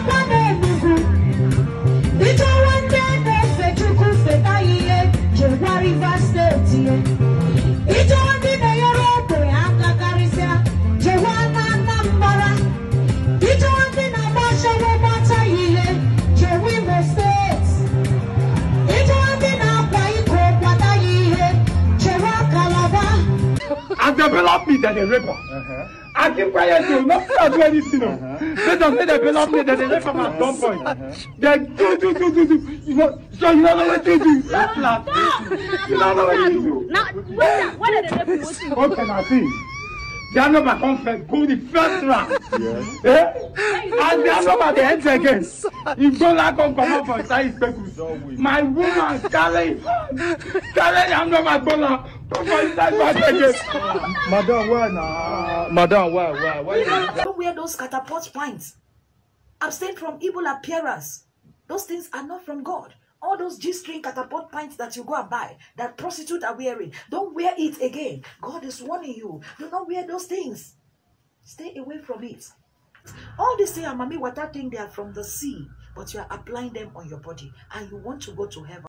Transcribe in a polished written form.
Develop me than the rapper. I keep quiet to not do anything. They don't say develop me than the rapper at some point. They do. You know, so you don't know what to do. You don't know what to do. Now, what are the rappers? What can I see? They are not my conflict. Go the first round. Yes. And they are not at the end again. If don't like come out for side speckles. My woman, Kale, I'm not my brother. Madam, why? Don't wear those catapult pints. Abstain from evil appearance. Those things are not from God. All those G-string catapult pints that you go and buy, that prostitutes are wearing, don't wear it again. God is warning you. Do not wear those things. Stay away from it. All these things, Mami Water, think they are from the sea, but you are applying them on your body, and you want to go to heaven.